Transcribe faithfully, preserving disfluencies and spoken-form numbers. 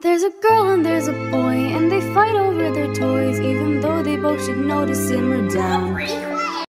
There's a girl and there's a boy, and they fight over their toys, even though they both should know to simmer down.